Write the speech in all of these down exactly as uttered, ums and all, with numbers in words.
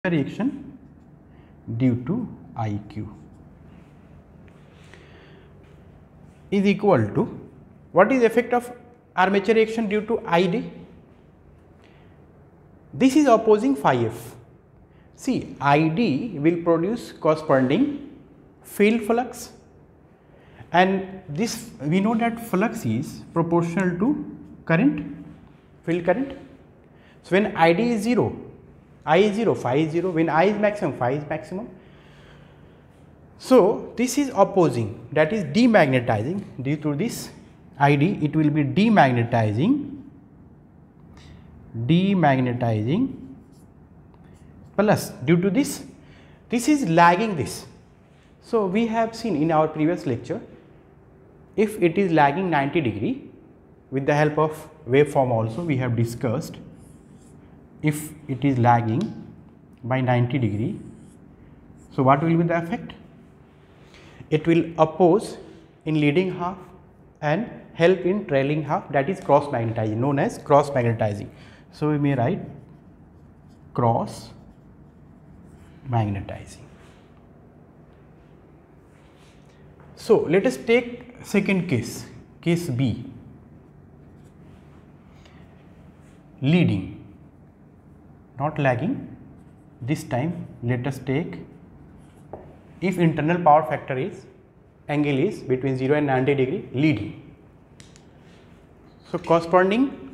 reaction due to I Q is equal to, what is effect of armature reaction due to I D? This is opposing phi f. See, I D will produce corresponding field flux, and this we know that flux is proportional to current, field current. So, when I D is zero, I is zero, phi is zero, when I is maximum, phi is maximum. So, this is opposing, that is demagnetizing. Due to this I D, it will be demagnetizing, demagnetizing plus due to this, this is lagging this. So, we have seen in our previous lecture, if it is lagging ninety degree, with the help of waveform also we have discussed, if it is lagging by ninety degree, so what will be the effect? It will oppose in leading half and help in trailing half, that is cross magnetizing, known as cross magnetizing. So, we may write cross magnetizing. So, let us take second case, case B, leading, not lagging. This time let us take, if internal power factor is, angle is between zero and ninety degree, leading. So, corresponding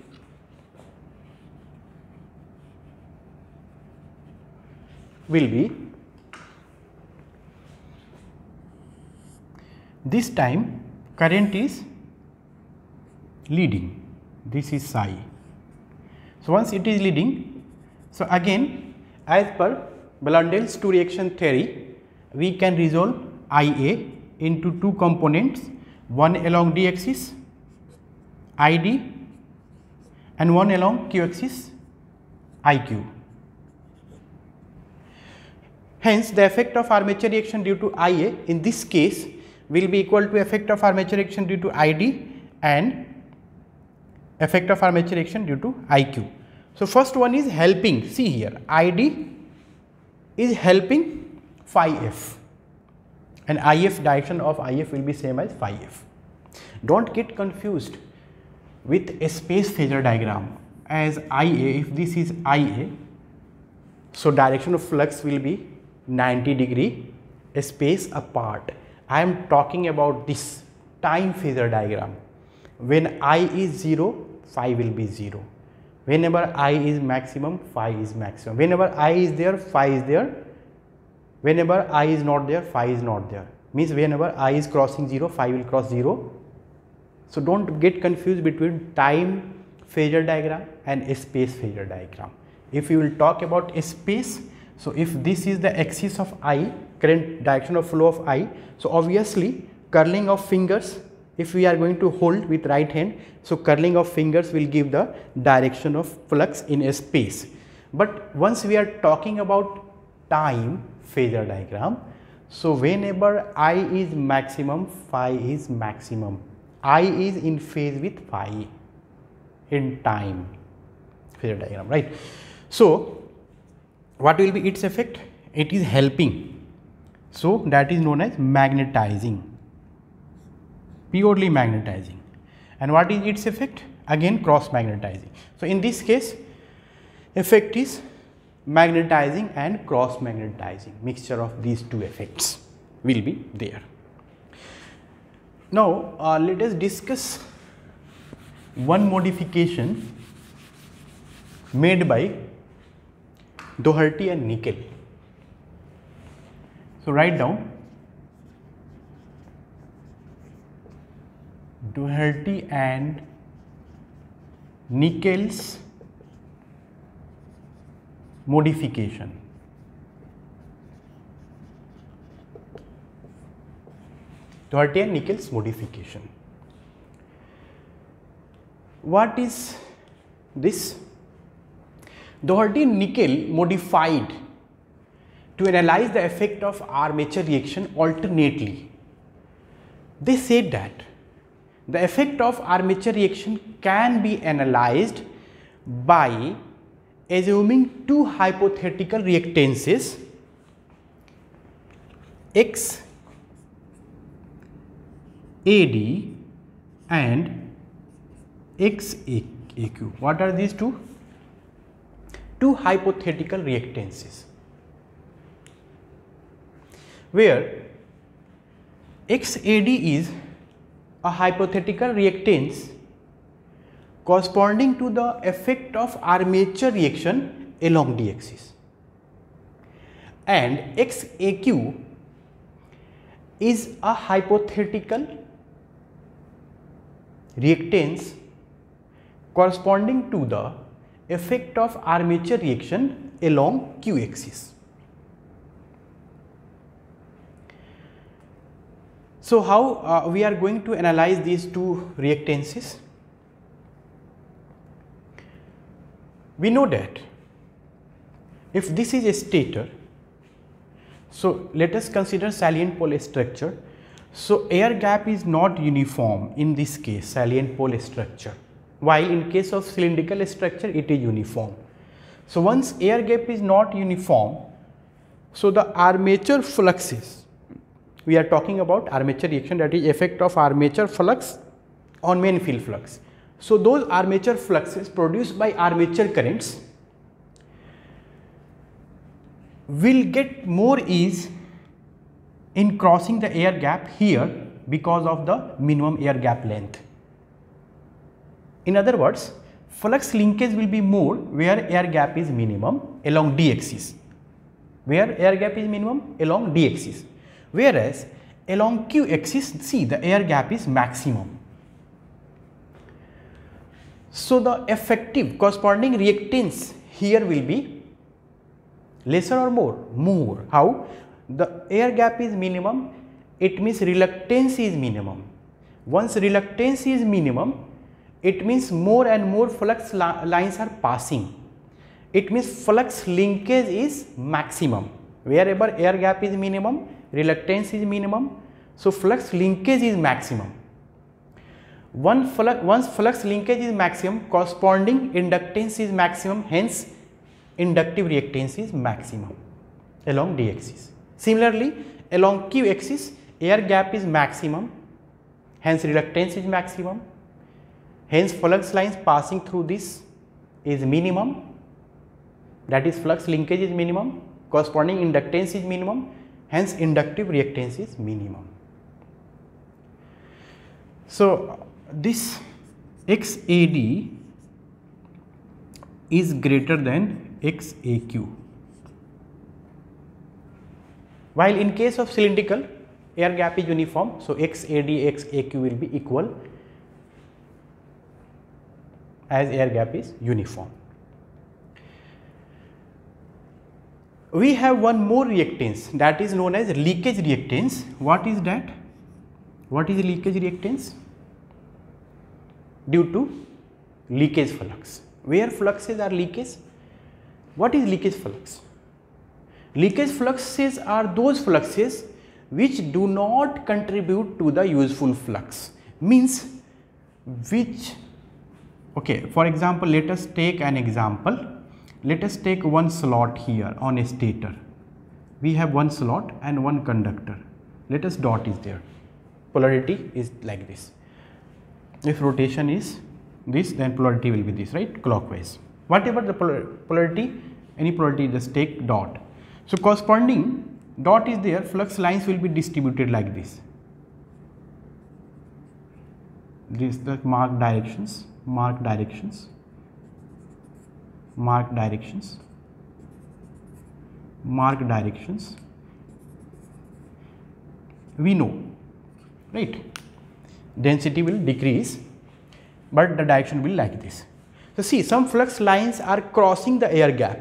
will be, this time current is leading, this is psi. So, once it is leading, so again as per Blundel's two reaction theory, we can resolve I A into two components, one along d axis I D and one along q axis I Q. Hence, the effect of armature reaction due to I A in this case will be equal to effect of armature reaction due to I D and effect of armature reaction due to I Q. So, first one is helping, see here, I D is helping phi f, and I F, direction of I F will be same as phi f. Do not get confused with a space phasor diagram, as I A, if this is I A, so direction of flux will be ninety degree space apart. I am talking about this time phasor diagram. When I is zero, phi will be zero. Whenever I is maximum, phi is maximum. Whenever I is there, phi is there. Whenever I is not there, phi is not there. Means whenever I is crossing zero, phi will cross zero. So, do not get confused between time phasor diagram and a space phasor diagram. If you will talk about a space, so if this is the axis of I, current direction of flow of I, so obviously curling of fingers, if we are going to hold with right hand, so curling of fingers will give the direction of flux in a space. But once we are talking about time phasor diagram, so whenever I is maximum, phi is maximum. I is in phase with phi in time phasor diagram, right. So, what will be its effect? It is helping. So, that is known as magnetizing, purely magnetizing. And what is its effect? Again cross magnetizing. So, in this case effect is magnetizing and cross magnetizing, mixture of these two effects will be there. Now, uh, let us discuss one modification made by Doherty and Nickel. So, write down Doherty and Nickel's modification. Doherty and Nickel's modification. What is this? Doherty and Nickel modified to analyze the effect of armature reaction alternately. They said that the effect of armature reaction can be analyzed by assuming two hypothetical reactances X A D and X A Q. What are these two? Two hypothetical reactances where X A D is a hypothetical reactance corresponding to the effect of armature reaction along the axis, and X A Q is a hypothetical reactance corresponding to the effect of armature reaction along Q axis. So, how uh, we are going to analyze these two reactances? We know that if this is a stator, so let us consider salient pole structure. So, air gap is not uniform in this case, salient pole structure, while in case of cylindrical structure it is uniform. So, once air gap is not uniform, so the armature fluxes, we are talking about armature reaction, that is effect of armature flux on main field flux. So, those armature fluxes produced by armature currents will get more ease in crossing the air gap here because of the minimum air gap length. In other words, flux linkage will be more where air gap is minimum along d axis, where air gap is minimum along d axis, whereas along q axis, see, the air gap is maximum. So, the effective corresponding reactance here will be lesser or more? More. How? The air gap is minimum, it means reluctance is minimum. Once reluctance is minimum, it means more and more flux li lines are passing. It means flux linkage is maximum. Wherever air gap is minimum, reluctance is minimum, so flux linkage is maximum. One flux, once flux linkage is maximum, corresponding inductance is maximum, hence inductive reactance is maximum along d axis. Similarly, along q axis, air gap is maximum, hence reluctance is maximum, hence flux lines passing through this is minimum, that is flux linkage is minimum, corresponding inductance is minimum, hence inductive reactance is minimum. So, this X A D is greater than X A Q, while in case of cylindrical air gap is uniform. So, X A D, X A Q will be equal as air gap is uniform. We have one more reactance, that is known as leakage reactance. What is that? What is leakage reactance? Due to leakage flux. Where fluxes are leakage? What is leakage flux? Leakage fluxes are those fluxes which do not contribute to the useful flux, means which, okay, for example, let us take an example. Let us take one slot here on a stator. We have one slot and one conductor. Let us dot is there. Polarity is like this. If rotation is this, then polarity will be this, right? Clockwise. Whatever the polar polarity, any polarity, just take dot. So, corresponding dot is there, flux lines will be distributed like this. This the marked directions, marked directions, marked directions, marked directions. We know, right? Density will decrease, but the direction will like this. So, see, some flux lines are crossing the air gap,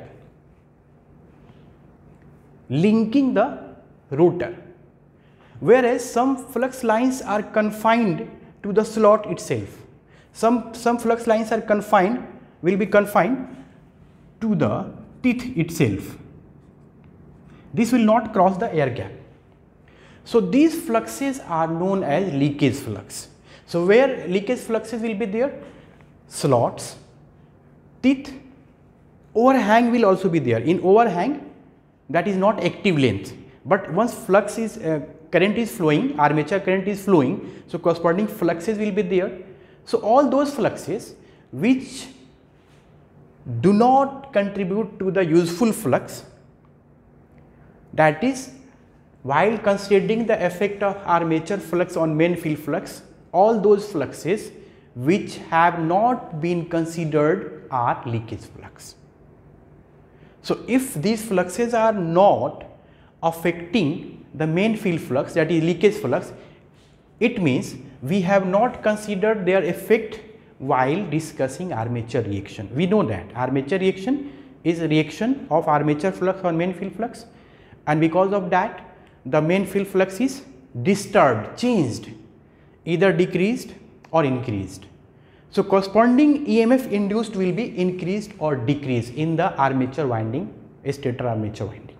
linking the rotor, whereas some flux lines are confined to the slot itself. Some, some flux lines are confined, will be confined to the teeth itself. This will not cross the air gap. So, these fluxes are known as leakage flux. So, where leakage fluxes will be there? Slots, teeth overhang will also be there. In overhang, that is not active length, but once flux is uh, current is flowing, armature current is flowing, so corresponding fluxes will be there. So all those fluxes which do not contribute to the useful flux, that is, while considering the effect of armature flux on main field flux, all those fluxes which have not been considered are leakage flux. So if these fluxes are not affecting the main field flux, that is leakage flux, it means we have not considered their effect while discussing armature reaction. We know that armature reaction is a reaction of armature flux on main field flux, and because of that the main field flux is disturbed, changed, either decreased or increased. So corresponding E M F induced will be increased or decreased in the armature winding, stator armature winding.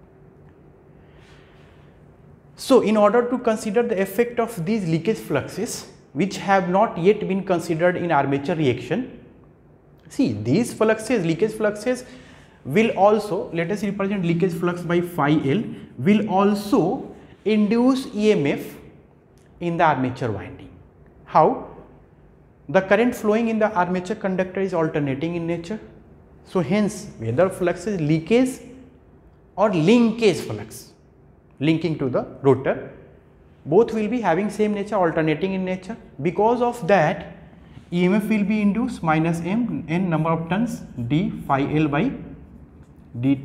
So in order to consider the effect of these leakage fluxes which have not yet been considered in armature reaction, see these fluxes, leakage fluxes will also, let us represent leakage flux by phi L, will also induce E M F in the armature winding. How? The current flowing in the armature conductor is alternating in nature. So hence whether flux is leakage or linkage flux linking to the rotor, both will be having same nature, alternating in nature. Because of that E M F will be induced minus m n number of turns d phi L by dt